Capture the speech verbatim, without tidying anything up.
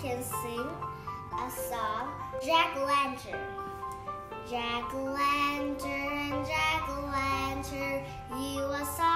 can sing a song. Jack-o'-lantern. Jack-o'-lantern, Jack-o'-lantern, you are sorry.